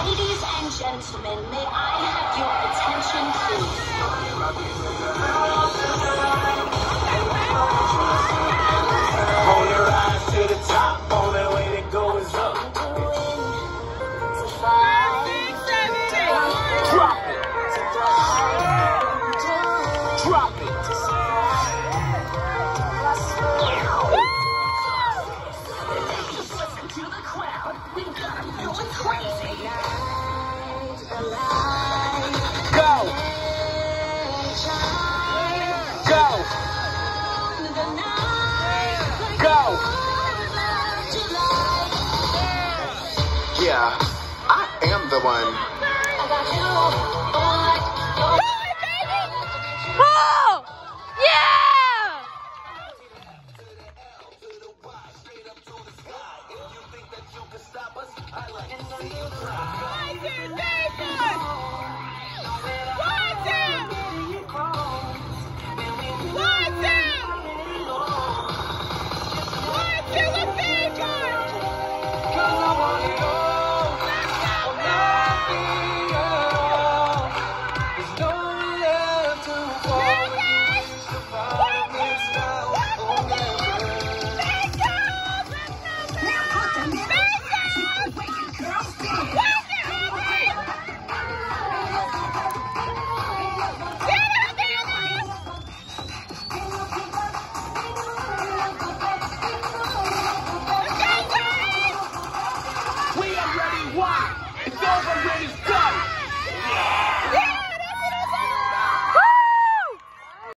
Ladies and gentlemen, may I have your attention, please? Hold your eyes to the top, only way to go is up. Drop it. Drop it. Listen to the crowd. We got 'em going crazy. Go. Go. Go. Yeah, I am the one. Oh! Yeah! One, two, three, four.